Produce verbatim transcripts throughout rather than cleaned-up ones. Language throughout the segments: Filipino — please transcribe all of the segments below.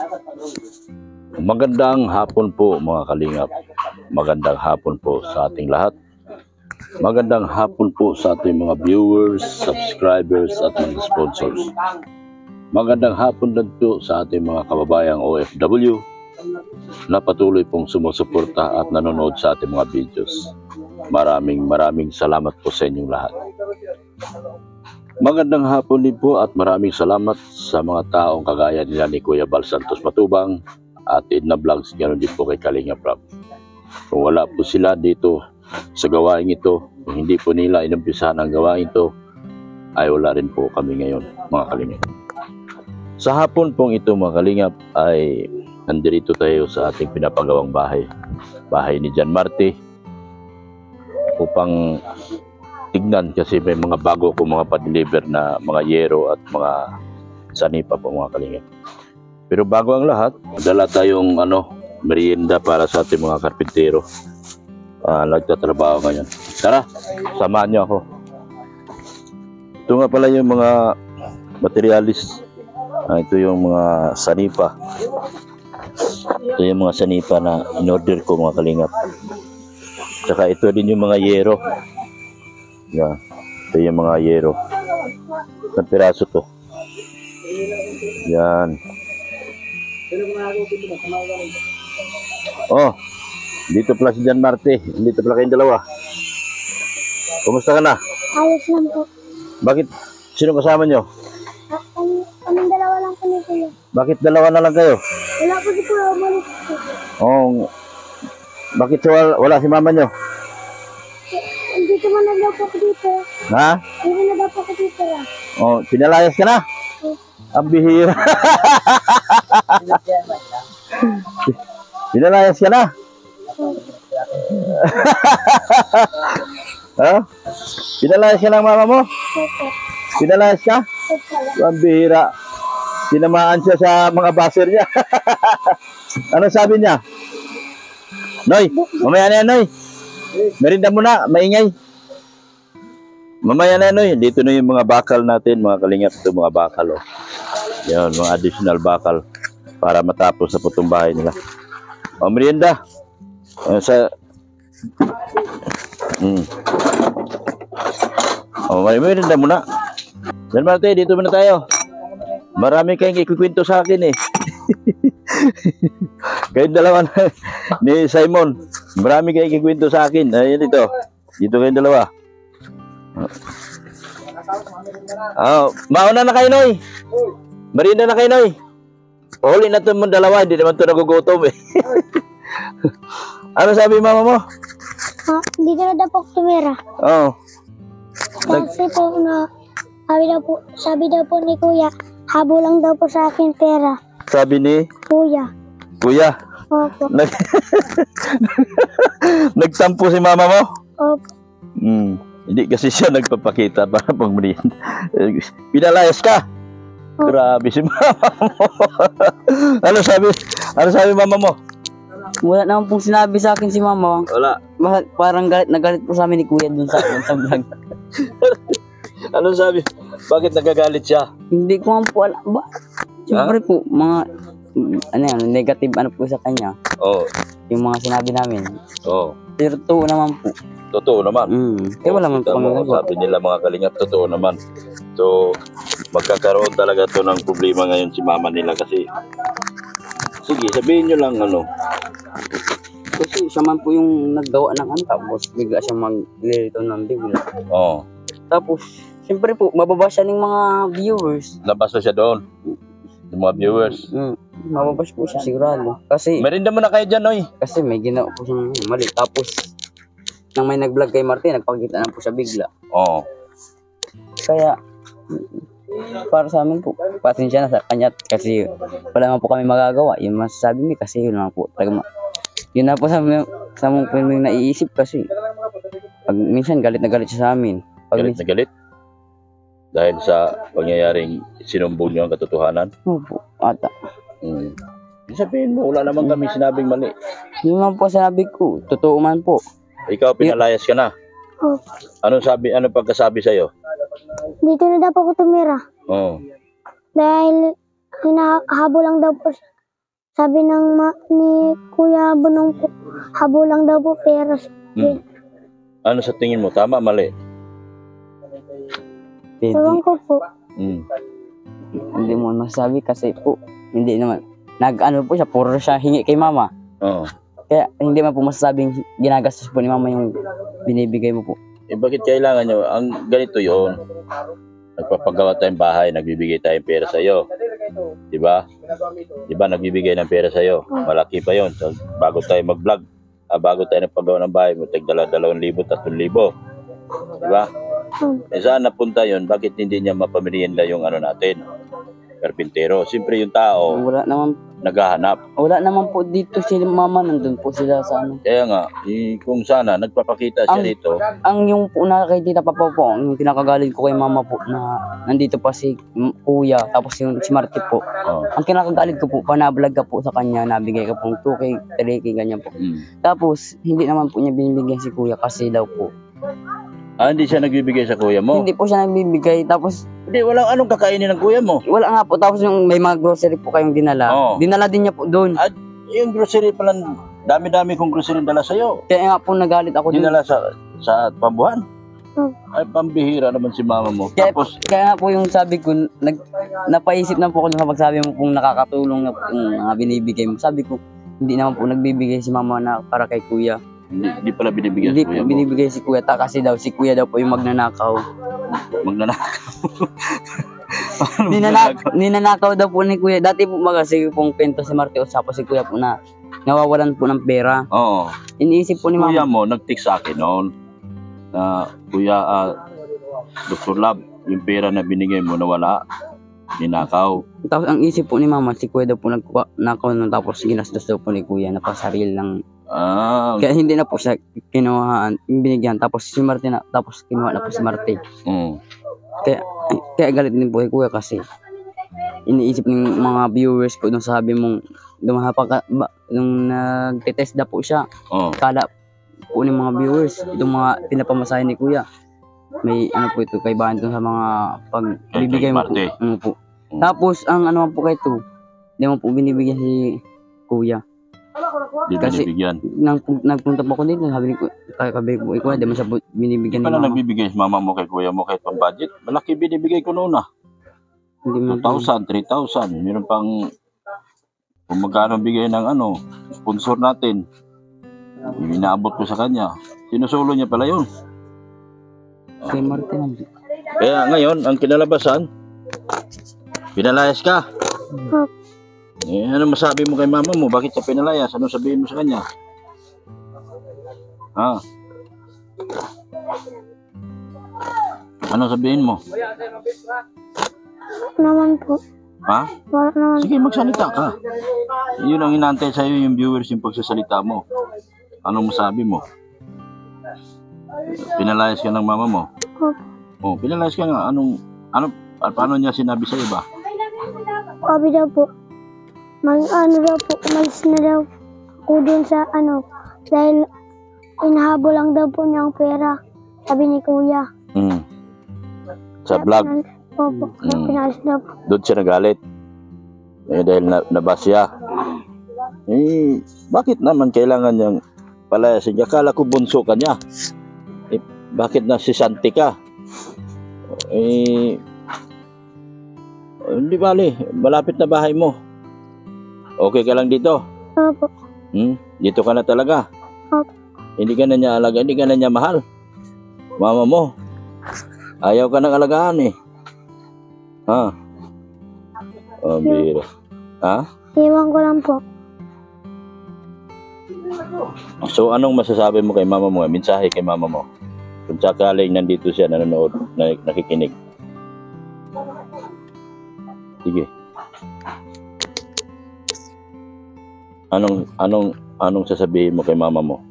Magandang hapon po mga kalingap. Magandang hapon po sa ating lahat. Magandang hapon po sa ating mga viewers, subscribers at mga sponsors. Magandang hapon din po sa ating mga kababayang O F W na patuloy pong sumusuporta at nanonood sa ating mga videos. Maraming maraming salamat po sa inyong lahat. Magandang hapon din po at maraming salamat sa mga taong kagaya nila ni Kuya Bal Santos Matubang at Edna Vlogs, ganoon din po kay Kalinga Prab. Kung wala po sila dito sa gawain ito, kung hindi po nila inumpisahan ang gawain ito, ay wala rin po kami ngayon mga kalingap. Sa hapon pong ito mga kalingap ay nandito tayo sa ating pinapagawang bahay. Bahay ni John Marte upang tignan kasi may mga bago ko mga pa-deliver na mga yero at mga sanipa po mga kalingap. Pero bago ang lahat, dala tayong ano, merienda para sa ating mga karpintero. Uh, nagtatrabaho ngayon. Tara, samahan niyo ako. Ito nga pala yung mga materialis. Uh, ito yung mga sanipa. Ito yung mga sanipa na in-order ko mga kalingap. Saka ito din yung mga yero. Yan. Ito yung mga yero. Isang piraso to. Yan. Oh, dito pala si John Marte. Dito pala kayong dalawa. Kumusta ka na? Ayos lang po. Bakit? Sino kasama nyo? Ah, kami, kaming dalawa lang kami kuya. Bakit dalawa na lang kayo? Wala po si kuya umalis po. Oh, bakit wala, wala si mama nyo? Dito man na daw po ako dito. Ha? Dito na daw po ako dito. Ah. Oh, pinalayas ka na? Oh. Ang bihira. Pinalayas ka na? Ha? Pinalayas ka ng mama mo? Opo. Pinalayas ka? Opo. Ang bihira. Tinamaan siya sa mga baser niya. Ano sabi niya? Noy, mamaya na yan, Noy. Merinda mo na, maingay. Mamaya na, Noy. Dito na yung mga bakal natin, mga kalingap. Ito mga bakal, oh. Yan, mga additional bakal para matapos sa putong bahay nila. O, merienda. O, sa... Hmm. O, may merienda muna. Yan, Marte, dito muna tayo. Marami kayong ikukwento sa akin, eh. Kayong dalawa na, ni Simon. Marami kayong ikukwento sa akin. Ayan dito. Dito kayong dalawa. Oh, mauna na kayo, Noy. Merienda na kayo, Noy. Huli na ito mong dalawa. Hindi naman ito nagugutom, eh. Ano sabi mama mo? Ah, dito na daw po ako tumira. Oo. Oh. Kasi po na, sabi daw po, sabi daw po ni kuya, habo lang daw po sa akin pera. Sabi ni? Kuya. Kuya? Opo. Nag Nagtampo si mama mo? Opo. Hmm. Hindi kasi siya nagpapakita para pang merienda. Pinalayas ka? Oh. Grabe si mama mo. Ano sabi? Ano sabi mama mo? Wala naman pong sinabi sa akin si mama. Wala. Bah parang galit na galit po sa amin ni kuya dun sa, dun sa vlog. Ano sabi? Bakit nagagalit siya? Hindi ko man po alam. Ba? Siyempre huh? po, mga ano yan, negative ano po sa kanya. Oo. Oh. Yung mga sinabi namin. Oo. Oh. Pero totoo naman po. Totoo naman. Mm. Kaya wala man po kami nagawa. Sabi nila mga kalingap, totoo naman. So, magkakaroon talaga to ng problema ngayon si mama nila kasi sige, sabihin nyo lang ano. Kasi siya man po yung naggawa ng ano, tapos bigla siya mag-lilito ng bigla. Oo. Tapos, siyempre po, mababa siya ng mga viewers. Nabasa siya doon. Yung mga viewers. Mm. Mababas po siya sigurado. Kasi, merienda mo na kayo dyan, Noy. kasi may ginawa po siyang mali. Tapos, nang may nag-vlog kay Martin, nagpakita na po siya bigla. Oo. Kaya, para sa amin po, pasensya na sa kanya kasi wala naman po kami magagawa. Yung masasabi mo kasi yun lang po. Talaga, yun na po sa sa mga po yung naiisip kasi. Pag minsan galit na galit siya sa amin. Pag Galit na galit? Dahil sa pangyayaring sinumbong niyo ang katotohanan? Opo, ata. Hmm. Sabihin mo, wala naman kami sinabing mali. Yun man po sabi ko, totoo man po. Ikaw, pinalayas ka na. Oh. Anong sabi, ano pagkasabi sa'yo? Dito na daw po ako tumira. Oo. Dahil hinahabol lang daw po sabi ng ma- ni Kuya Bunong po, habo lang daw po pera. Hmm. Ano sa tingin mo? Tama, mali? Pwede. Ewan ko po. Hmm. Hindi mo masabi kasi po, hindi naman. Nag-ano po siya, puro siya hingi kay mama. Oo. Kaya hindi man po masasabing ginagastos po ni mama yung binibigay mo po. Eh, bakit kailangan nyo? Ang ganito yon, nagpapagawa tayong bahay, nagbibigay tayong pera sa iyo. Di ba? Di ba nagbibigay ng pera sa iyo? Malaki pa yon. So, bago tayo mag-vlog, ah, bago tayo nagpagawa ng bahay, mo tagdala dalawang libo, tatlong libo. Di ba? Hmm. Eh, saan napunta yon? Bakit hindi niya mapamerienda yung ano natin? Karpintero. Siyempre yung tao, Wala naman, naghahanap. wala naman po dito si mama, nandun po sila sa ano. Kaya nga, eh, kung sana, nagpapakita siya Ang- dito. Ang yung po nakakita pa po po, yung kinakagalit ko kay mama po na nandito pa si m- kuya, tapos yung si Marty po. Oh. Ang kinakagalit ko po, panablog ka po sa kanya, nabigay ka pong two K, three K, ganyan po. Mm. Tapos, hindi naman po niya binibigyan si kuya kasi daw po. Ah, hindi siya nagbibigay sa kuya mo? Hindi po siya nagbibigay, tapos Hindi, walang anong kakainin ng kuya mo. wala nga po, tapos yung may mga grocery po kayong dinala, Oo. dinala din niya po doon. At yung grocery pala, dami-dami kong grocery dala sa'yo. Kaya nga po nagalit ako doon. Dinala sa sa pambuhan. Hmm. Ay, pambihira naman si mama mo. Kaya, Tapos, kaya nga po yung sabi ko, nag, napaisip na po ako sa pagsabi mo kung nakakatulong na po yung mga binibigay mo. Sabi ko, hindi naman po nagbibigay si mama na para kay kuya. hindi, hindi pala binibigyan Hindi sa po kuya mo. binibigay si kuya ta kasi daw si kuya daw po yung magnanakaw. Magnanakaw. Paano Ninana, magnanakaw? ninanakaw daw po ni kuya. Dati po magasi pong kwento si Marty Osapo si kuya po na nawawalan po ng pera. Oo. Iniisip po ni Kuya mama. mo, nag-text sa akin noon. Na, kuya, ah, Doctor Lab, yung pera na binigay mo nawala. Ninakaw. Tapos ang isip po ni mama, si kuya daw po nagnakaw nun tapos ginastos daw po ni kuya na pasaril lang. Ah, Kaya hindi na po siya kinuhaan, binigyan. Tapos si Marty na, tapos kinuha na po si Marty. mm. Kaya, kaya galit din po kay kuya kasi iniisip ng mga viewers po nung sabi mong dumahapa ka, ba, nung nagtitest na po siya, Oh. kala po ng mga viewers, itong mga pinapamasahe ni kuya. May ano po ito, kaibahan ito sa mga pagbibigay mo po. Marty. Ano po. Mm. Tapos, ang ano po kayo ito, hindi mo po binibigyan si kuya. Di Kasi- binibigyan. Nang, nagpunta po ako dito, sabi ko, kaya kabi ko, ikaw, di mo siya bu- binibigyan ni Pala mama. nagbibigay si mama mo kay kuya mo kahit pang budget. Malaki binibigay ko noon ah. Hindi mo two thousand, three thousand. Meron pang kung magkano bigay ng ano, sponsor natin. Inaabot ko sa kanya. Sinusulo niya pala yun. Kay Martin. Kaya ngayon, ang kinalabasan, pinalayas ka. Opo. Eh, ano masabi mo kay mama mo? Bakit siya pinalayas? Ano sabihin mo sa kanya? Ha? Ano sabihin mo? Naman po. Ha? Wala naman. Sige, magsalita ka. Yun ang inaantay sa'yo yung viewers, yung pagsasalita mo. Anong masabi mo? Pinalayas ka ng mama mo? Opo. Oh, pinalayas ka nga. Anong, ano, pa- paano niya sinabi sa'yo ba? Sabi daw po, mag ano daw po, umalis na daw ako dun sa ano, dahil inahabol lang daw po niya ang pera. Sabi ni Kuya. Hmm. Sa Kaya vlog, pinal- Opo, kaya Mm. pinalis daw po. doon siya nagalit. Eh, dahil na, nabasya. Eh, bakit naman kailangan niyang palayasin niya? Akala ko bunso ka niya. Eh, bakit na si Santi ka? Eh, hindi bali, malapit na bahay mo. Okay ka lang dito? Opo. Hmm? Dito ka na talaga? Opo. Hindi ka na niya alaga, hindi ka na niya mahal. Mama mo, ayaw ka nang alagaan eh. Ha? Oh, biro. Ha? Iwan ko lang po. So, anong masasabi mo kay mama mo? Mensahe kay mama mo? Kung sakaling nandito siya, nanonood, na, nakikinig. Sige. Anong, anong, anong sasabihin mo kay mama mo?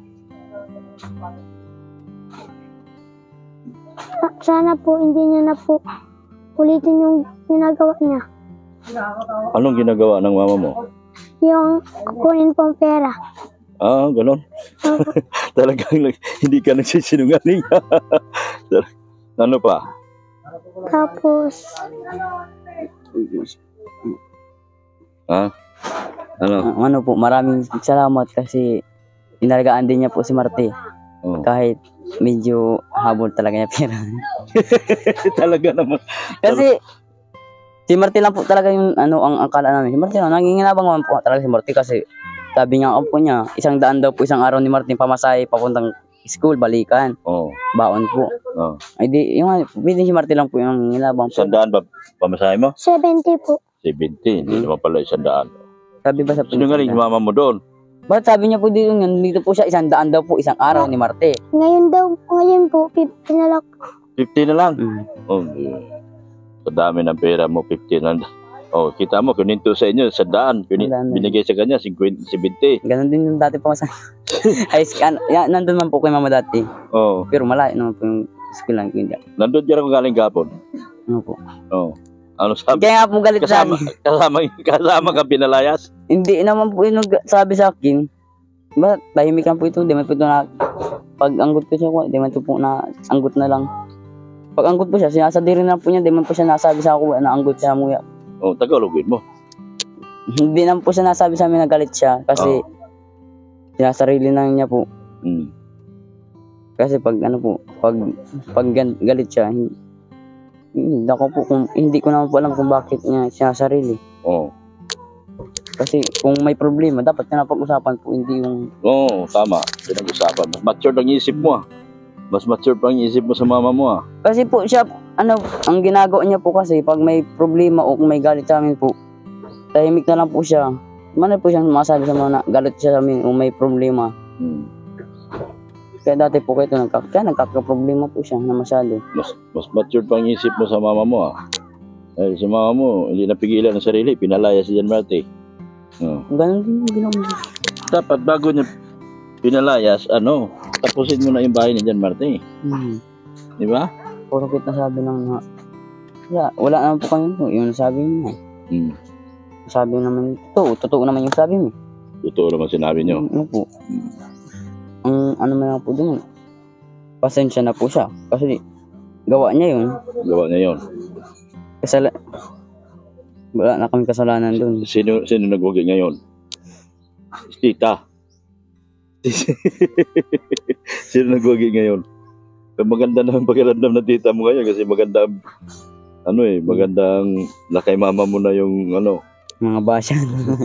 Sa- Sana po hindi niya na po ulitin yung ginagawa niya. Anong ginagawa ng mama mo? Yung kukunin pong pera. Ah, ganon. Opo. Talagang nag- hindi ka nagsisinungaling. Ano pa? Tapos, Ha? Ano? Ah, ano po, maraming salamat kasi inalagaan din niya po si Marte. Oh. Kahit medyo habol talaga niya pera. Talaga naman. Kasi si Marte lang po talaga yung ano ang akala namin. Si Marte lang, nanginginabang naman po talaga si Marte kasi sabi niya po niya, isang daan daw po isang araw ni Marte pamasahe papuntang school, balikan, Oh. baon po. Oh. Ay di, yung pwede si Marte lang po yung nanginginabang po. Sandaan ba pamasahe mo? seventy po. seventy. Hindi Hmm. naman pala isang daan. Sabi ba sa Sino nga rin mama mo doon? Ba't sabi niya po dito, nandito po siya, isang daan daw po isang araw ni Marte. Ngayon daw, ngayon po, fifty na lang. fifty na lang. Mm. Oh, yeah. Sa dami ng pera mo, fifty na lang. Oh, kita mo, kuninto sa inyo, sa daan. Kunin, Sandaan na. binigay sa kanya, fifty, seventy. Ganon din yung dati pa sa ay scan. Ya, nandun man po kay mama dati. Oh, Pero malayo naman po yung school lang ko hindi. nandun dyan ako galing kapon. Ano po. Oh. Ano sabi? Kaya nga po galit sa Kasama, akin. kasama, kasama ka pinalayas? Hindi naman po yung nag- sabi sa akin. Ba, tahimik lang po ito. Di man po ito na pag anggot ko siya ko, di man ito po na anggot na lang. Pag anggot po siya, sinasadirin na po niya, di man po siya nasabi sa ako na anggot siya muya. Oh, Tagalogin mo. Hindi naman po siya nasabi sa amin na galit siya kasi Oh. sinasarili lang niya po. Mm. Kasi pag ano po, pag pag gan- galit siya, hindi, hindi ako po kung hindi ko naman po alam kung bakit niya sinasarili. Oh. Kasi kung may problema, dapat na napag-usapan po, hindi yung Oo, oh, tama. Pinag-usapan. Mas mature ang isip mo ah. Mas mature pa ang isip mo sa mama mo ah. kasi po siya, ano, ang ginagawa niya po kasi pag may problema o kung may galit sa amin po, tahimik na lang po siya. Mana po siyang masabi sa mga na, galit siya sa amin o may problema. Hmm. Kaya dati po kayo ito, nagka, kaya nagkakaproblema po siya na masyado. Mas, mas mature pa ang isip mo sa mama mo ah. Dahil sa mama mo, hindi napigilan ang sarili. Pinalaya si Jan Marte. Oh. Ganun din yung ginawa niya. Dapat bago niya pinalayas, ano, tapusin mo na yung bahay ni Jan Marte. Hmm. Di ba? Puro kita sabi lang na, wala, wala naman po kami po, yung sabi niya. Hmm. Sabi naman, totoo, totoo naman yung sabi mo. Totoo naman sinabi niyo. Ano po, ang ano man lang po dun, pasensya na po siya. Kasi gawa niya yun. Gawa niya yun. Kasala, wala na kami kasalanan dun. Sino, sino nagwagi ngayon? Tita. Sino nagwagi ngayon? Maganda na ang pakiramdam ng tita mo ngayon kasi maganda ang- ano eh, magandang lakay mama mo na yung ano. Mga basya.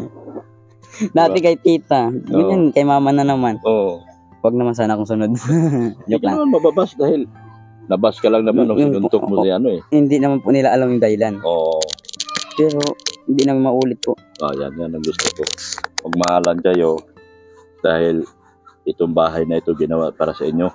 Dati kay tita, ganyan kay mama na naman. Oo. Wag naman sana akong sunod. Hindi Joke ka lang. naman mababas dahil nabas ka lang naman nung Yung- sinuntok mo si ano eh. Hindi naman po nila alam yung dahilan. Oo. Pero hindi naman maulit po. Oh, yan, yan ang gusto ko. Magmahalan kayo dahil itong bahay na ito ginawa para sa inyo.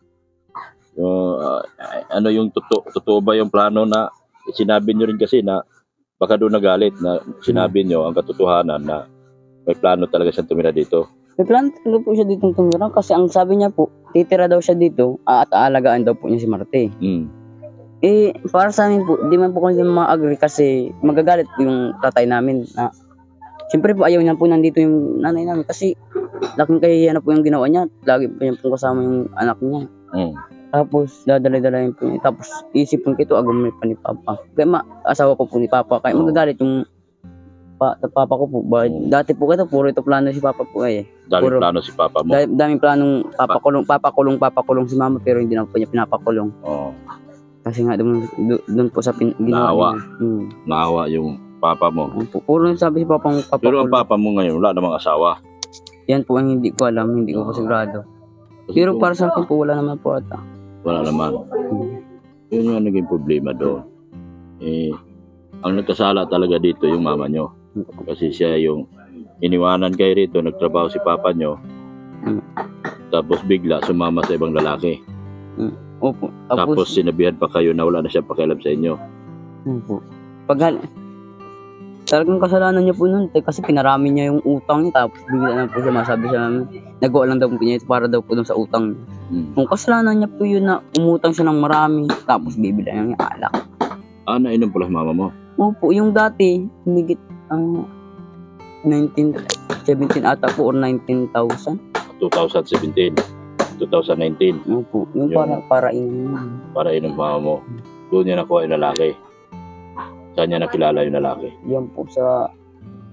Yung, ah, ano yung totoo, totoo ba yung plano na sinabi nyo rin kasi na baka doon nagalit na sinabi nyo ang katotohanan na may plano talaga siyang tumira dito. May plano talaga po siya dito tumira kasi ang sabi niya po, titira daw siya dito at aalagaan daw po niya si Marte. Mm. Eh, para sa amin po, di man po kami ma-agree kasi magagalit po yung tatay namin na siyempre po ayaw niya po nandito yung nanay namin kasi laking kahihiyan na po yung ginawa niya. Lagi po niya po kasama yung anak niya. Mm. Tapos dadalay-dalayin po niya. Tapos isipin ko ito, agumay pa ni Papa. Kaya ma, asawa ko po ni Papa. Kaya magagalit yung pa, Papa ko po. Ba, dati po ito, puro ito plano si Papa po eh. Daming Puro- plano si Papa mo. Dami, daming planong papakulong, papakulong, papakulong si Mama pero hindi na po niya pinapakulong. Oo. Kasi nga doon, doon po sa pin, ginawa Naawa. niya. Hmm. Naawa yung Papa mo. Ano po, puro sabi si Papa mo Pero ang papakulong. Papa mo ngayon wala namang asawa. Yan po ang hindi ko alam, hindi ko po sigurado. Kasi Pero kung para sa akin po, wala naman po ata. wala naman. Hmm. Yun yung naging problema doon. Eh, ang nagkasala talaga dito yung mama nyo. Kasi siya yung iniwanan kayo rito, nagtrabaho si papa nyo. Hmm. Tapos bigla sumama sa ibang lalaki. Opo. Tapos, Tapos, sinabihan pa kayo na wala na siya pakialam sa inyo. opo. Pag hal- talagang kasalanan niya po nun te, kasi pinarami niya yung utang niya tapos bigla na po siya masabi siya namin nagawa lang daw po niya ito para daw po dun sa utang niya. Hmm. Kung kasalanan niya po yun na umutang siya ng marami tapos bibila niya ng alak. Ah, nainom pala si mama mo. Opo, yung dati, humigit ang nineteen, seventeen ata po or nineteen thousand. twenty seventeen, twenty nineteen, Opo, yung Yung- para, para in, para inom mama mo. Doon niya nakuha yung lalaki. Saan niya nakilala yung lalaki? yan po sa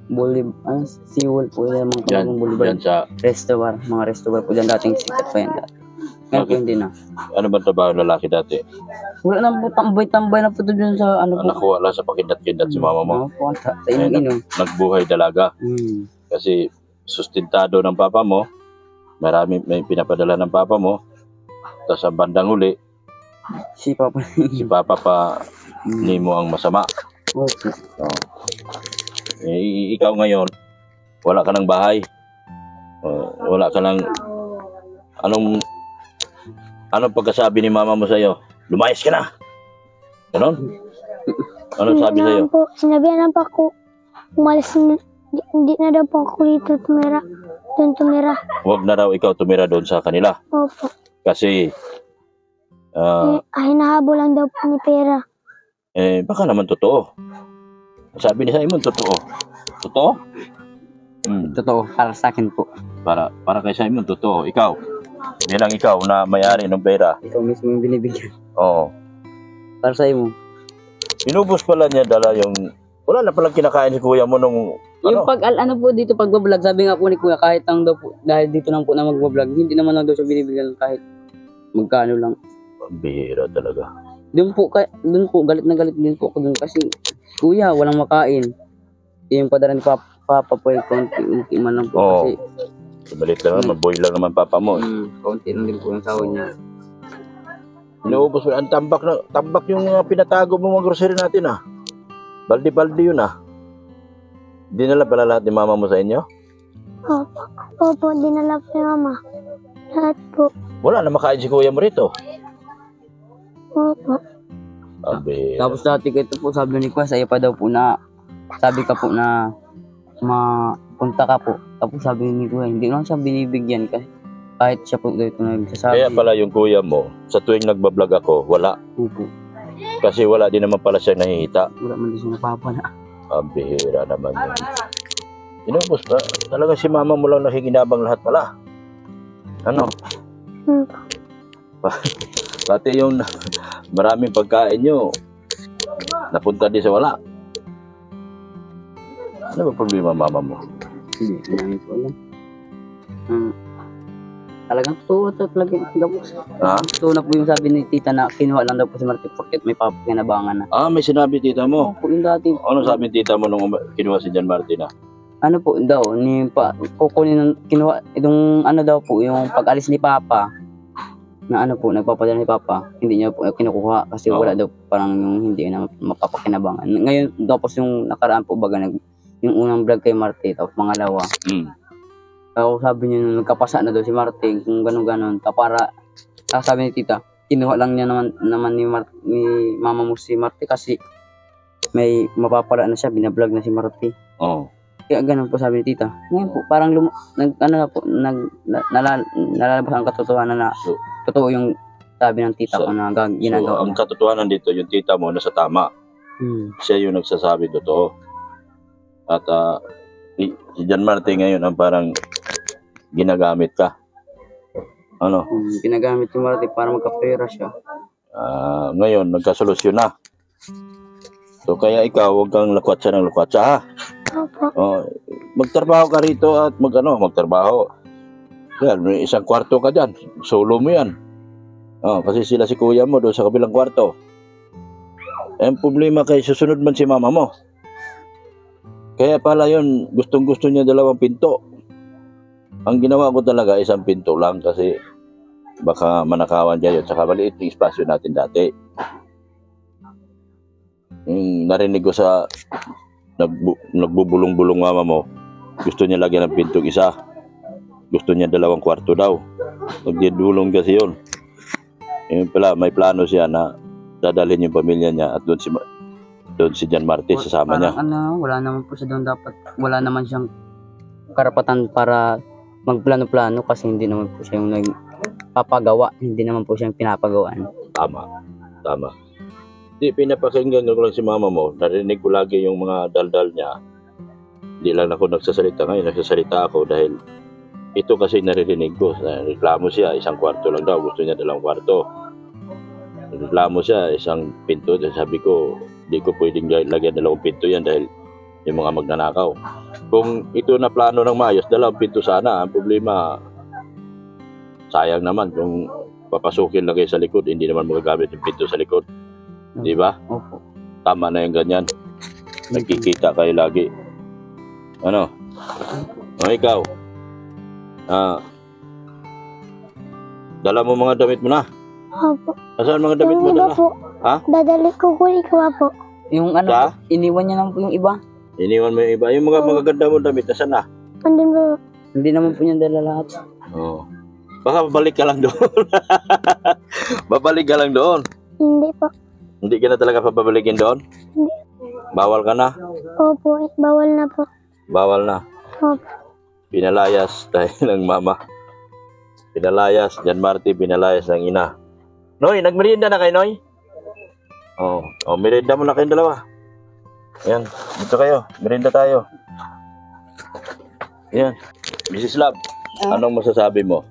Bulib, ano, Seawall po yan, mga Yan, kabagong Boulevard. yan sa, Restaurant, mga restaurant po dyan, dating sikat pa yan dati. Ngayon po Bakit? hindi na. ano ba trabaho ng lalaki dati? Wala na po, tambay-tambay na po to dyan sa ano po. Nakuha lang sa pakindat-kindat si mama mo. Ano po, sa, sa inom-inom. Nagbuhay dalaga. Hmm. Kasi sustentado ng papa mo, marami may pinapadala ng papa mo, tapos sa bandang uli, Si Papa. si papa pa ni mo ang masama. Okay. Oh. Eh, ikaw ngayon, wala ka ng bahay. Oh, wala ka ng anong anong pagkasabi ni mama mo sa iyo? Lumayas ka na. Ganon? Ano sabi sa iyo? Sinabihan po, sinabihan lang po ako, umalis na, di, hindi na daw po ako dito tumira. Doon tumira. Huwag na raw ikaw tumira doon sa kanila Opo. kasi ah, Eh, ah, hinahabol lang daw po ni pera. eh baka naman totoo. Sabi ni Simon totoo. Totoo? Hmm. Totoo, para sa akin po. Para para kay Simon totoo. Ikaw, bilang ikaw na may-ari ng pera. Ikaw mismo yung binibigyan. Oo. Para sa mo. Inubos pala niya dala yung wala na palang kinakain si kuya mo nung Yung ano? pag al- ano po dito pagbablog, sabi nga po ni Kuya kahit lang daw po, dahil dito lang po na magbablog, hindi naman lang daw siya binibigyan kahit magkano lang. Ang bihira talaga. Doon po, kay, doon po, galit na galit din po ako doon kasi, Kuya, walang makain. Yung padala ni Papa, Papa po ay konti, unti man lang po Oo. kasi, Malit lang naman, boy lang naman papa mo. mm, konti lang din po yung sahod niya. Inuubos mo, ang tambak na, tambak yung mga pinatago mo mga grocery natin ah. Baldi-baldi yun ah. Dinala pala lahat ni mama mo sa inyo? Opo. Opo, dinala po ni mama. Lahat po. Wala na makain si kuya mo rito. Opo. Ang bihira. Tapos dati ito po, sabi ni Kuya, sa'yo pa daw po na, sabi ka po na, mapunta ka po. Tapos sabi ni Kuya, hindi lang siya binibigyan kasi kahit siya po dito nagsasabi. Kaya pala yung kuya mo, sa tuwing nagbablog ako, wala. Opo. Kasi wala din naman pala siya nahihita. Wala man din siya napapala. Ang bihira naman yun. Inubos pa. Talaga si mama mo lang nakikinabang lahat pala. Ano? Hmm. Pati yung maraming pagkain nyo, napunta din sa wala. Ano ba problema mama mo? Hindi, hindi ko alam. Hmm. Talagang totoo ito talagang gabos. Ha? Totoo na po yung sabi ni tita na kinuha lang daw po si Martin Porket may papakinabangan na. Ah, may sinabi tita mo. Po yung dati. Ano sabi ng tita mo nung um- kinuha si John Martin ah? Ano po daw, ni pa, kukunin ng kinuha, itong ano daw po, yung pag-alis ni Papa, na ano po, nagpapadala ni Papa, hindi niya po kinukuha kasi Oo. wala daw parang yung hindi na mapapakinabangan. Ngayon, tapos yung nakaraan po baga, nag, yung unang vlog kay Martin, tapos pangalawa, Hmm. tapos sabi niya nung nagkapasa na daw si Martin, kung gano'n-gano'n, ta para, tapos sabi ni tita, kinuha lang niya naman, naman ni, Mar, ni mama mo si Martin kasi may mapapala na siya, binablog na si Martin. Oh. Kaya ganun po sabi ni tita. Ngayon po, parang lum- nag, ano na po, nag, na, nala, nalalabas ang katotohanan na So, totoo yung sabi ng tita So- ko na gag- so, ginagawa. ang katotohanan dito, yung tita mo nasa tama. Hmm. Siya yung nagsasabi totoo. At ah, si, si John Martin ngayon ang parang ginagamit ka. Ano? Hmm, ginagamit yung Martin para magkapera siya. Ah, ngayon, nagkasolusyon na. So, kaya ikaw, huwag kang lakwatsa ng lakwatsa, ha? Opo. Oh, magtrabaho ka rito at mag, ano, magtrabaho. Yan, may isang kwarto ka dyan. Solo mo yan. Oh, kasi sila si kuya mo doon sa kabilang kwarto. Eh, ang problema kay susunod man si mama mo. Kaya pala yun, gustong gusto niya dalawang pinto. Ang ginawa ko talaga, isang pinto lang kasi baka manakawan dyan yun. Saka maliit yung espasyo natin dati. Yung narinig ko sa nagbu- nagbubulong-bulong mama mo, gusto niya lagyan ng pintong isa. Gusto niya dalawang kwarto daw. Nagdidulong kasi yun. Yung pala, may plano siya na dadalhin yung pamilya niya at doon si Ma- doon si John Martin sasama niya. Parang ano, wala naman po siya doon dapat, wala naman siyang karapatan para magplano-plano kasi hindi naman po siya yung nagpapagawa, hindi naman po siya yung pinapagawaan. Tama. Tama. Di, pinapakinggan ko lang si mama mo. Narinig ko lagi yung mga daldal niya. Hindi lang ako nagsasalita ngayon. Nagsasalita ako dahil ito kasi naririnig ko. Reklamo siya, isang kwarto lang daw. Gusto niya dalawang kwarto. Reklamo siya, isang pinto. Sabi ko, di ko pwedeng lagyan dalawang pinto yan dahil yung mga magnanakaw. Kung ito na plano ng maayos, dalawang pinto sana. Ang problema, sayang naman kung papasukin lang kayo sa likod, hindi naman magagamit yung pinto sa likod. Di ba? Opo. Tama na yung ganyan. Nagkikita kayo lagi. Ano? O ikaw? Ah, dala mo mga damit mo na. Opo. Saan mga damit Yung mo iba dala? po, Ha? dadali ko ko ikaw po. Yung ano, Sa? po, iniwan niya lang po yung iba. Iniwan mo yung iba. Yung mga magaganda mo damit, saan na? Andun po. Hindi naman po niya dala lahat. Oo. Baka babalik ka lang doon. Babalik ka lang doon. Hindi po. Hindi ka na talaga papabalikin doon? Hindi. Bawal ka na? Opo, bawal na po. Bawal na. Opo. Pinalayas dahil ng mama. Pinalayas, Jan Marty, pinalayas ng ina. Noy, nagmerienda na kayo, Noy? Oo. Oh, oh, merienda mo na kayong dalawa. Ayan, dito kayo. Merienda tayo. Ayan. Missus Love, anong masasabi mo?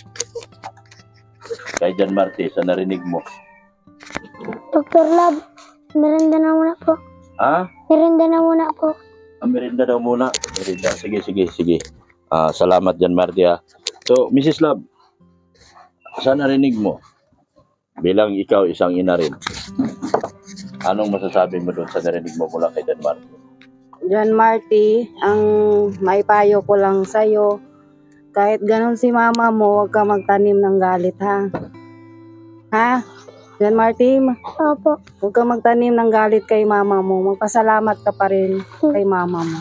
Kay Jan Marty, sa narinig mo. Doktor Lab, merinda na muna po. Ha? Merinda na muna po. Ang merienda daw muna. Merienda. Sige, sige, sige. Ah, salamat Jan Marty ha. So, Missus Love, sa narinig mo, bilang ikaw isang ina rin, anong masasabi mo doon sa narinig mo mula kay Jan Marty? Jan Marty, ang maipayo ko lang sa'yo, kahit ganun si mama mo, huwag ka magtanim ng galit, ha? Ha? Jan Marty, ma- Opo. huwag ka magtanim ng galit kay mama mo. Magpasalamat ka pa rin kay mama mo.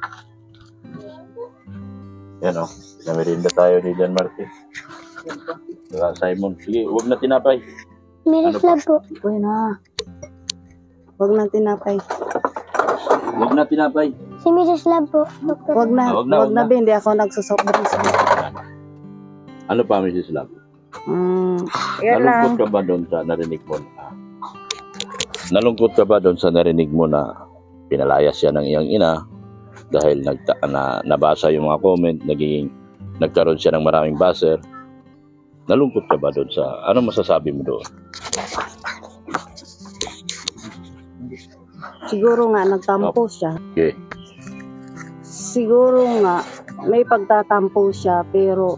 Yan o, namerinda tayo ni Jan Marty. Saka Simon, sige, huwag na tinapay. Miris Ano Lab po. Uy na. Huwag na tinapay. Huwag na tinapay. Si Missus Lab po, Doktor. Huwag na. Ah, wag na, Huwag wag na, na. Ben. Hindi ako nagsusoft drinks. Ano pa, Missus Love? Mm, yan lang. Nalungkot ka ba doon sa narinig mo na Nalungkot ka ba doon sa narinig mo na pinalayas siya ng iyang ina dahil nagta na nabasa yung mga comment, naging nagkaroon siya ng maraming baser? Nalungkot ka ba doon sa ano masasabi mo doon? Siguro nga, nagtampo siya. Okay. Siguro nga, may pagtatampo siya, pero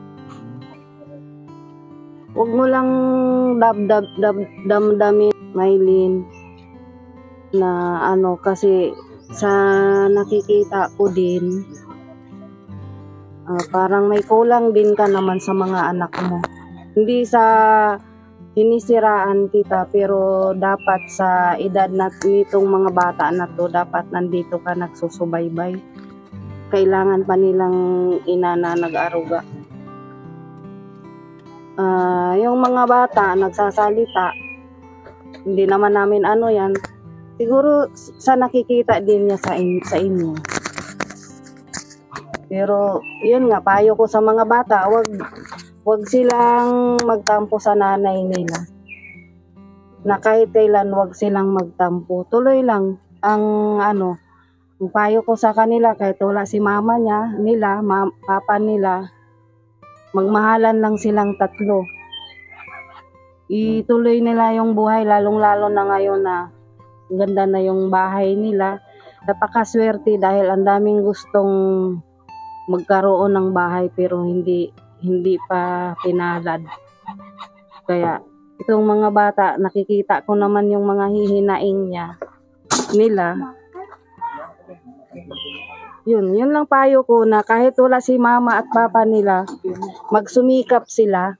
huwag mo lang dab dab dab damdamin, Maylin, na ano, kasi sa nakikita ko din, ah, parang may kulang din ka naman sa mga anak mo. Hindi sa sinisiraan kita, pero dapat sa edad na nitong mga bata na to, dapat nandito ka nagsusubaybay. Kailangan pa nilang ina na nag-aruga. Ah, yung mga bata nagsasalita, hindi naman namin ano yan. Siguro sa nakikita din niya sa, in, sa inyo. Pero yun nga, payo ko sa mga bata, wag wag silang magtampo sa nanay nila. Na kahit kailan wag silang magtampo. Tuloy lang ang ano, ang payo ko sa kanila, kahit wala si mama niya, nila, ma- papa nila, magmahalan lang silang tatlo. Ituloy nila yung buhay, lalong-lalo na ngayon na ganda na yung bahay nila. Napakaswerte dahil ang daming gustong magkaroon ng bahay pero hindi hindi pa pinalad. Kaya itong mga bata, nakikita ko naman yung mga hihinaing niya nila. Yun, yun lang payo ko na kahit wala si mama at papa nila, magsumikap sila.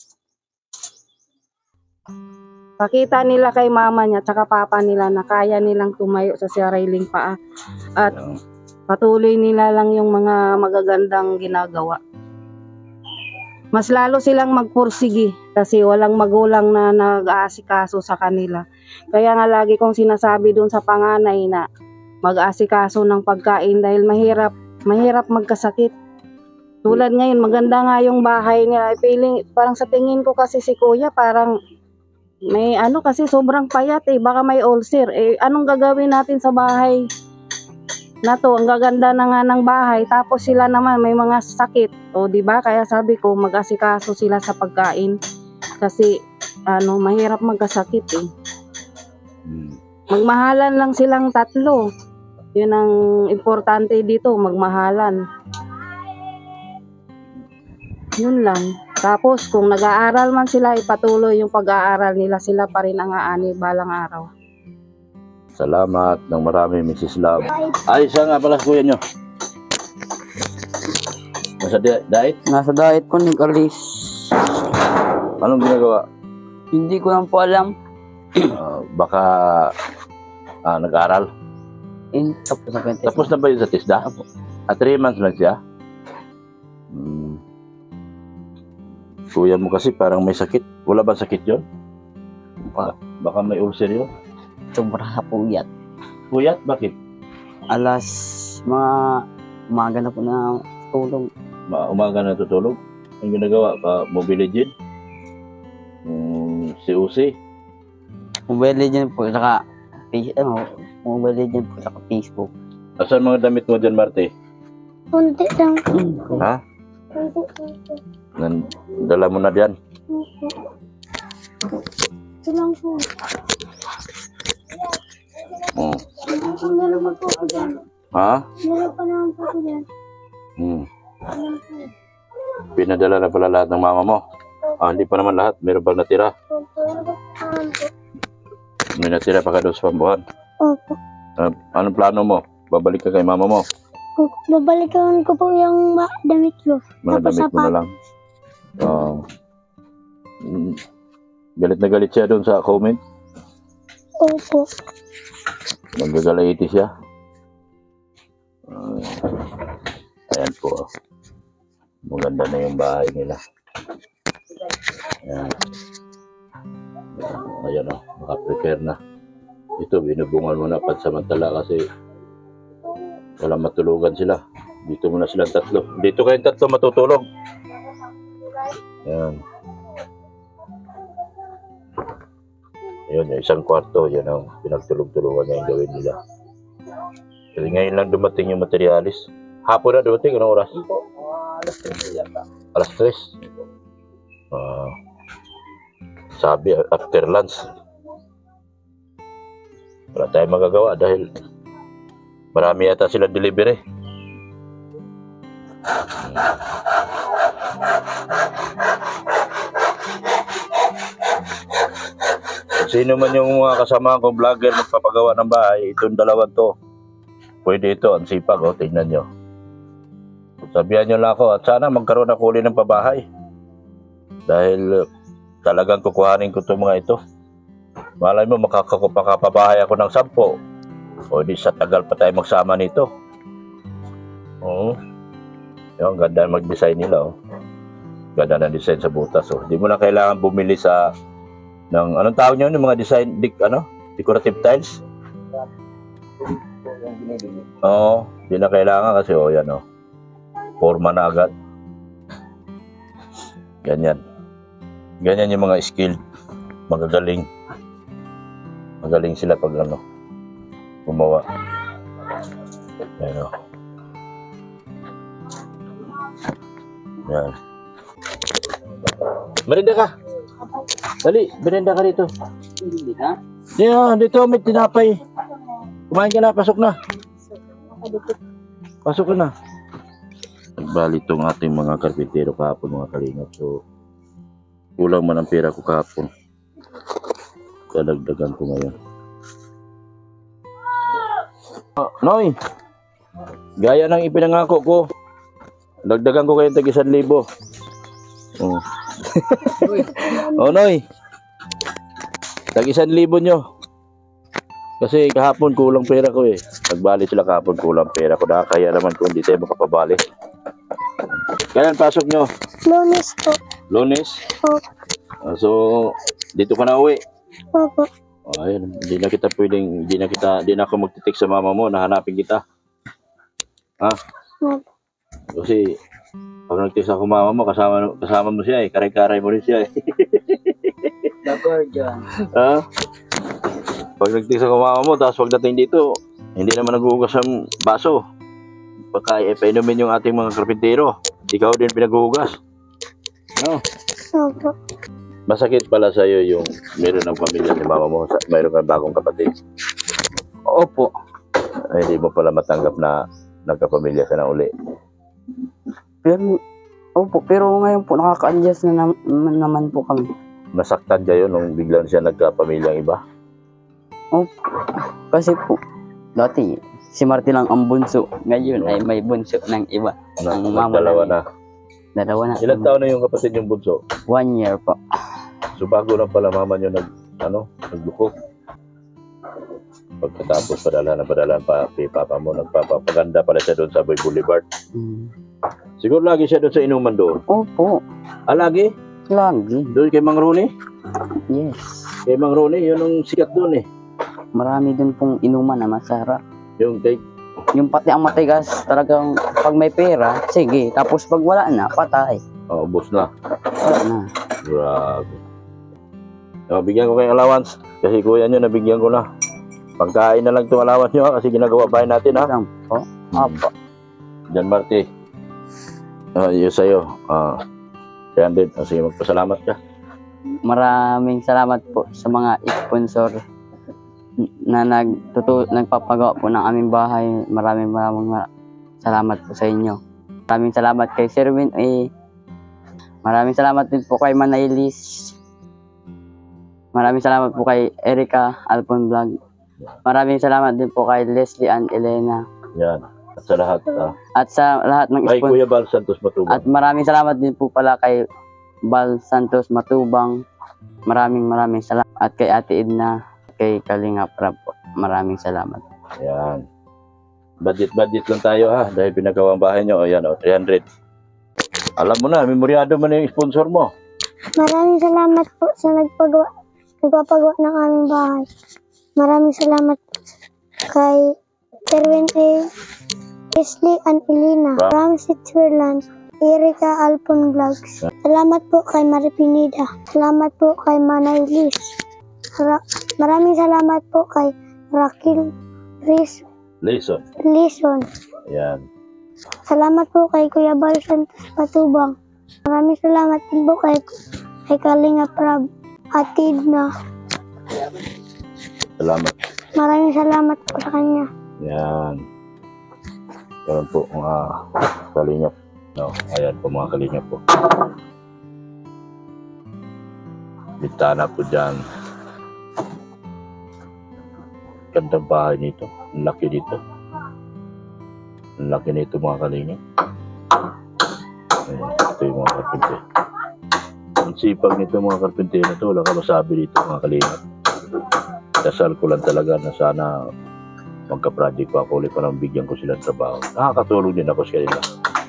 Pakita nila kay mama niya at papa nila na kaya nilang tumayo sa sariling paa at patuloy nila lang yung mga magagandang ginagawa. Mas lalo silang magpursigi kasi walang magulang na nag-aasikaso sa kanila. Kaya nga lagi kong sinasabi dun sa panganay na mag-aasikaso ng pagkain dahil mahirap, mahirap magkasakit. Tulad ngayon, maganda nga yung bahay nila. Feeling, parang sa tingin ko kasi si kuya parang may ano kasi sobrang payat eh. Baka may ulcer. Eh, anong gagawin natin sa bahay na to? Ang gaganda na nga ng bahay. Tapos sila naman may mga sakit. O di ba? Kaya sabi ko mag-asikaso sila sa pagkain. Kasi ano, mahirap magkasakit eh. Hmm. Magmahalan lang silang tatlo. Yun ang importante dito, magmahalan. Yun lang. Tapos kung nag-aaral man sila, ipatuloy yung pag-aaral nila, sila pa rin ang aani balang araw. Salamat ng marami, Missus Love. Ay, siya nga pala kuya nyo. Nasa di- diet? Nasa diet po ni Carlis. Anong ginagawa? Hindi ko lang po alam. Ah, baka ah, nag-aral. In, tapos na po yung test. Tapos na ba yun sa TISDA? Apo. At three months lang siya? Hmm. Kuya mo kasi parang may sakit. Wala ba sakit yun? Baka, baka may ulcer yun. Sobra sa puyat. Kuya, bakit? Alas, mga umaga na po na tulong. Ma umaga na tutulog? Ang ginagawa pa, Mobile Legend? Hmm, C O C? Mobile Legend po, saka, face- ano, Mobile Legend po, saka Facebook. Asan mga damit mo dyan, Marte? Kunti lang. Ha? Kunti, kunti. Nan dala mo na dyan. Ito lang po. Hmm. Meron pa po ako dyan. Ha? Meron pa naman po ako dyan. Hmm. Meron po. Pinadala na pala lahat ng mama mo. Ah, hindi pa naman lahat. Meron pa natira. Opo. Meron pa naman po. May natira pa ka doon sa pambuhan. Opo. Ah, anong plano mo? Babalik ka kay mama mo? Kuk- Babalikan ko po yung ma- damit ko. Mga Tapos damit mo na sapat. lang. Ah, mm, galit na galit siya doon sa comment. Opo. Nagagalaiti siya. Ah, ayan po. ah. Maganda na yung bahay nila. Ayan. Ayan o, naka-prepare na. Ito, binubungan mo na pansamantala kasi walang matulugan sila. Dito muna silang tatlo. Dito kayong tatlo matutulog. Ayan. Yun, yung isang kwarto, yun ang pinagtulog-tulugan na yung gawin nila. Kasi ngayon lang dumating yung materialis. Hapon na dumating, anong oras? Alas tres. Ah, sabi, after lunch. Wala tayong magagawa dahil marami yata sila delivery. Sino man yung mga kasama kong vlogger magpapagawa ng bahay, itong dalawa to. Pwede ito, ang sipag, oh, tingnan nyo. Sabihan nyo lang ako at sana magkaroon ako uli ng pabahay. Dahil uh, talagang kukuhanin ko itong mga ito. Malay mo, makakapabahay ako ng sampo. O di sa tagal pa tayo magsama nito. Oo. Yung ganda mag-design nila. Oh. Ganda ng design sa butas. Oh. Di mo na kailangan bumili sa ng anong tawag nyo yung mga design, dik, ano? Decorative tiles? Oo. Di na kailangan kasi oh yan oh. Forma na agad. Ganyan. Ganyan yung mga skilled. Magagaling. Magaling sila pag ano. Gumawa. Yan o. Yan. Merinda ka. Dali, merinda ka dito. Hindi ka? Yan, dito may tinapay. Kumain ka na, pasok na. Pasok ka na. Nagbali itong ating mga karpintero kahapon, mga kalingap. So, kulang man ang pera ko kahapon. Kadagdagan ko ngayon. Oh, Noy, gaya ng ipinangako ko, dagdagan ko kayo tag isang libo. Oh. Oh, Noy, tag isang libo nyo. Kasi kahapon kulang pera ko eh. Nagbali sila kahapon kulang pera ko. Nakakaya naman kung hindi tayo makapabali. Kailan pasok nyo? Lunes po. Lunes? Opo. Ah, so, dito ka na uwi. Opo. Oh, ayun, hindi na kita pwedeng, hindi na kita, hindi na ako magtitik sa mama mo, nahanapin kita. Ha? Opo. Kasi, pag nagtitik ako mama mo, kasama, kasama mo siya eh, karay-karay mo rin siya eh. The Guardian. Ha? Pag nagtitik ako mama mo, tapos pagdating dito, hindi naman naghuhugas ang baso. Pagka eh, painumin yung ating mga karpintero, ikaw din pinaghuhugas. No? Opo. Masakit pala sa'yo yung meron ng pamilya ni mama mo, sa- mayroon kang bagong kapatid. Opo. Ay, hindi mo pala matanggap na nagkapamilya ka na uli. Pero, opo, pero ngayon po nakaka-adjust na nam- naman po kami. Nasaktan kayo nung biglang siya nagkapamilyang iba? Opo, kasi po, dati si Marty lang ang bunso. Ngayon ay may bunso ng iba. Na, Ang mama dalawa namin. na. Dalawa na. Ilang taon na yung kapatid yung bunso? One year po. So bago lang pala mama nyo nag, ano, nagbuko. Pagkatapos padala na padala pa kay papa mo, nagpapaganda pala siya doon sa Boy Boulevard. Mm. Siguro lagi siya doon sa inuman doon. Opo, Ah, lagi? lagi. Doon kay Mang Ronnie? Yes. Kay Mang Ronnie, yun ang sikat doon eh. Marami din pong inuman na masarap. Yung kay, Yung pati ang matigas, talagang pag may pera, sige. Tapos pag wala na, patay. oh, ubos na. Wala na. Grabe. Oh, bigyan ko kayo allowance. Kasi kuya nyo, nabigyan ko na. Pagkain na lang itong allowance nyo ha, kasi ginagawa bahay natin ha. Lang po. Opo. Jan Marty. Ah, yun sa'yo. Ah, three hundred. Ah, sige, magpasalamat ka. Maraming salamat po sa mga sponsor na nagtutu nagpapagawa po ng aming bahay. Maraming maraming mar- salamat po sa inyo. Maraming salamat kay Sir Win. Eh, maraming salamat din po kay Manailis. Maraming salamat po kay Erica Alpon Vlog. Maraming salamat din po kay Leslie and Elena. Yan. At sa lahat. Ah, At sa lahat ng kay sponsor. Kuya Bal Santos Matubang. At maraming salamat din po pala kay Bal Santos Matubang. Maraming maraming salamat. At kay Ate Edna, kay Kalinga Prab po. Maraming salamat. Yan. Budget-budget lang tayo ha. Dahil pinagawa ang bahay nyo. O yan o, three hundred. Alam mo na, memoryado mo na yung sponsor mo. Maraming salamat po sa nagpagawa, nagpapagawa ng aming bahay. Maraming salamat po kay Terwin A. Leslie and Elena, from Switzerland, Erica Alpon Vlogs. Salamat po kay Maripinida. Salamat po kay Manay Liz. Ra- maraming salamat po kay Raquel Riz Listen. Lison. Yan. Salamat po kay Kuya Bal Santos Patubang. Maraming salamat din po kay, kay Kalinga Prab at Tidna. Salamat. Maraming salamat po sa kanya. Yan. Yan po mga kalingap. No, ayan po mga kalingap po. Bintana po dyan. Gandang bahay nito. Ang laki nito. Ang laki nito mga kalingap. Ayan, ito yung mga karpente. Ang sipag nito mga karpente na to. Wala ka masabi dito mga kalingap. Dasal ko lang talaga na sana magka-project pa ako ulit pa nang bigyan ko sila ng trabaho. Nakakatulong din ako sa kanila.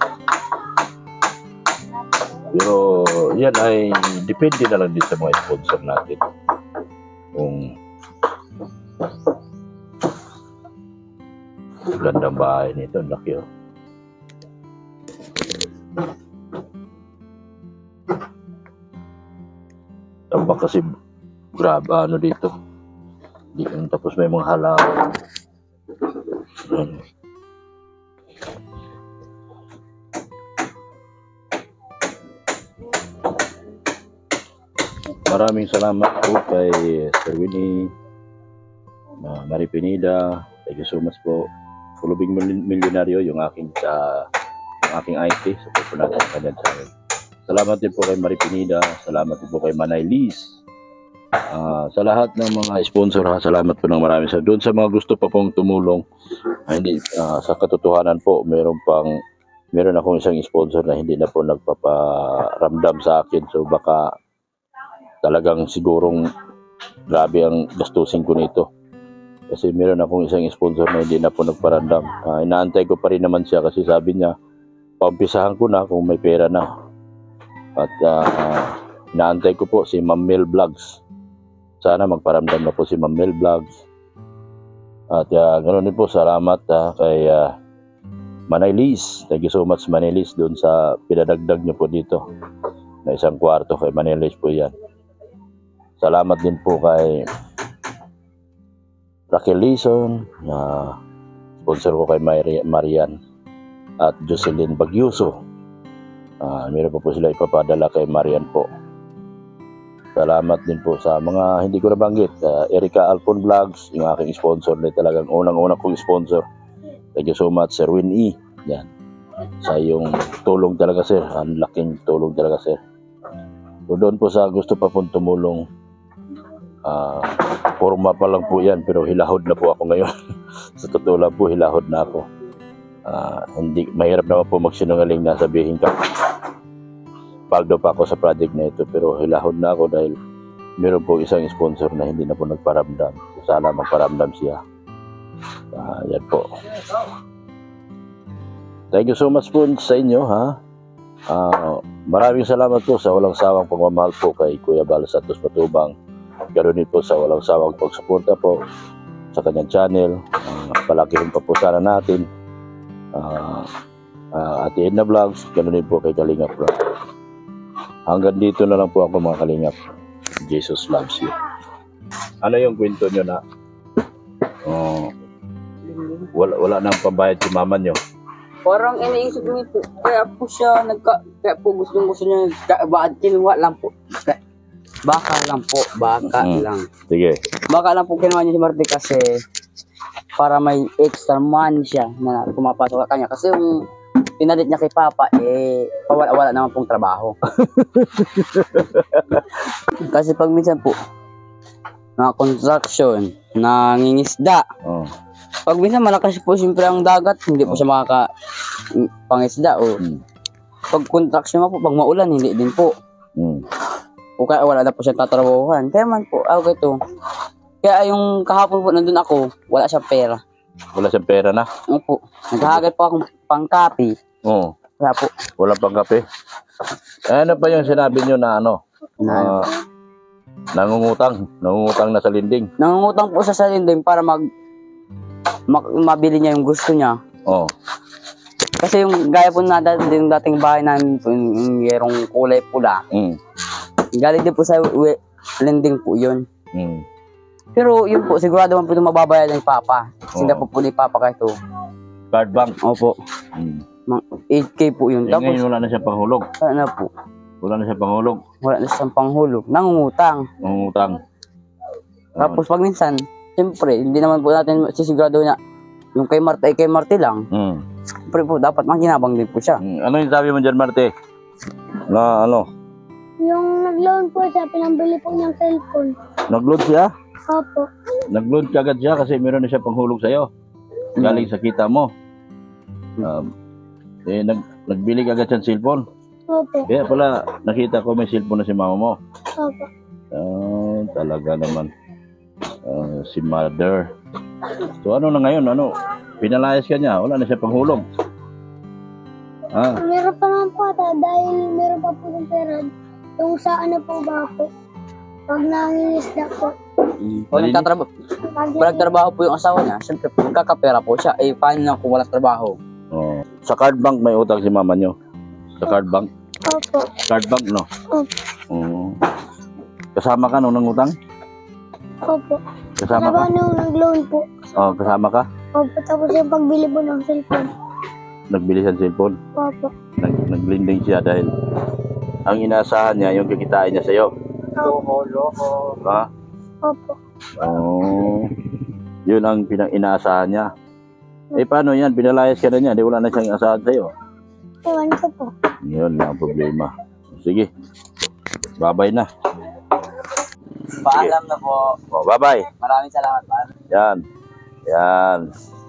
Pero yan ay depende na lang din sa mga sponsor natin. Kung gandang bahay nito, ang laki oh. Tamba kasi grabe ano dito. Di, tapos may mga halaman. Hmm. Maraming salamat po kay Sir Winnie, uh, Mari Pinida. Thank you so much po. Fulubing Milyonaryo, yung aking sa yung aking I T. Support po natin kanya sa akin. Salamat din po kay Mari Pinida. Salamat din po kay Manay Liz. Uh, sa lahat ng mga sponsor ha, salamat po ng marami. Sa doon sa mga gusto pa pong tumulong, uh, hindi uh, sa katotohanan po, meron pang meron akong isang sponsor na hindi na po nagpaparamdam sa akin. So baka talagang sigurong grabe ang gastusin ko nito. Kasi meron akong isang sponsor na hindi na po nagparamdam. Uh, inaantay ko pa rin naman siya kasi sabi niya, paumpisahan ko na kung may pera na. At uh, inaantay ko po si Ma'am Mel Vlogs. Sana magparamdam na po si Ma'am Mel Vlogs. At uh, ganoon din po, salamat uh, kay uh, Manay Liz. Thank you so much Manay Liz doon sa pinadagdag niyo po dito. Na isang kwarto kay Manay Liz po yan. Salamat din po kay Raquel Lison. Uh, sponsor ko kay Mari- Marian at Jocelyn Bagyuso. Uh, meron po po sila ipapadala kay Marian po. Salamat din po sa mga hindi ko nabanggit. Uh, Erica Alpon Vlogs, yung aking sponsor na talagang unang-unang kong sponsor. Thank you so much, Sir Win E. Yan. Sa iyong tulong talaga, sir. Ang laking tulong talaga, sir. So, doon po sa gusto pa pong tumulong, ah, forma pa lang po yan, pero hilahod na po ako ngayon. Sa totoo lang po, hilahod na ako. Ah, hindi, mahirap naman po magsinungaling na sabihin ka. Paldo pa ako sa project na ito, pero hilahod na ako dahil meron po isang sponsor na hindi na po nagparamdam. So, sana magparamdam siya. Ah, yan po. Thank you so much po sa inyo, ha. Ah, maraming salamat po sa walang sawang pagmamahal po kay Kuya Bal Santos Matubang. Ganoon din po sa walang sawang pagsuporta po sa kanyang channel. Uh, palakihin pa po sana natin. Uh, uh, Ate Edna Vlogs, ganoon din po kay Kalingap Vlog. Hanggang dito na lang po ako, mga Kalingap. Jesus loves you. Ano yung kwento nyo na uh, wala, wala nang pambayad si mama nyo? Parang iniisip mo ito. Kaya po siya, nagka, kaya po gusto gusto niya, ka- bakit kinuha lang po. Ka- Baka lang po, baka Mm. lang. Sige. Baka lang po kinuha niya si Marte kasi para may extra money siya na pumapasok sa kanya. Kasi yung pinalit niya kay Papa, eh, pawala-wala naman pong trabaho. Kasi pag minsan po, na construction, nangingisda. Oh. Pag minsan malakas po siyempre ang dagat, hindi po siya makaka pangisda. O Mm. pag construction nga po, pag maulan, hindi din po. Mm. O kaya wala na po siyang tatrabahuhan. Kaya man po, ah, okay to. Kaya yung kahapon po nandun ako, wala siyang pera. Wala siyang pera na? Opo. Naghahagat po akong pangkapi. Oo. Wala po. Wala pang kape? Eh, ano pa yung sinabi nyo na ano? Na, Ah, nangungutang. Nangungutang na sa linding. nangungutang po siya sa linding para mag, ma- mabili niya yung gusto niya. Oo. Kasi yung gaya po na dati, yung dating bahay namin po, yung, yung yerong kulay pula, Mm. galing din po sa we- lending po yun. Mm. Pero yun po, sigurado man po ito mababayad ng Papa. Sila Oo. po po ni Papa kahit ito. Card bank. Opo, Mm. mga eight K po yun. Eh, Tapos, ngayon wala na siya panghulog. ano po, Wala na siya panghulog. wala na siyang panghulog. Nangungutang. Nangungutang. Tapos pag minsan, siyempre, hindi naman po natin sisigurado na yung kay Marte ay kay Marte lang. Mm. Siyempre po, dapat makinabang din po siya. Mm. Ano yung sabi mo dyan, Marte? Na ano? Yung nag-loan po siya, pinambili po niyang cellphone. Nag-load siya? Opo. Nag-load kagad siya kasi meron na siya panghulog sa'yo. Galing sa kita mo. Um, eh, nag nagbili kagad siya ng cellphone. Opo. Kaya pala, nakita ko may cellphone na si mama mo. Opo. Ah, talaga naman. Ah, si mother. So ano na ngayon? Ano? Pinalayas ka niya? Wala na siya panghulog. Ah, Meron pa naman po ata dahil meron pa po ng pera. Yung sa ano po ba po? Pag nangingisda po. O nagtatrabaho, Pag pag nagtrabaho po yung asawa niya, siyempre po, magkakapera po siya. Eh, paano na kung walang trabaho? oh. Sa card bank may utang si mama niyo. Sa card bank? Opo. Card bank, no? Opo. Oo. Kasama ka nung nangutang? Opo. Kasama ka? Trabaho nung nag-loan po. Oh, kasama ka? Opo. Tapos yung pagbili po ng cellphone. Nagbili siya ng cellphone. Opo. Nag naglinding siya dahil ang inaasahan niya yung kikitain niya sa'yo. Loko, loko. Ha? Opo. Oo. Yun ang pinang inaasahan niya. Eh paano yan? Pinalayas ka na niya. Di wala na siyang asahan sa'yo. Ewan ko po. Yun lang ang problema. Sige. Bye-bye na. Paalam na po. Oh, bye-bye. Maraming salamat, Paalam. Yan. Yan.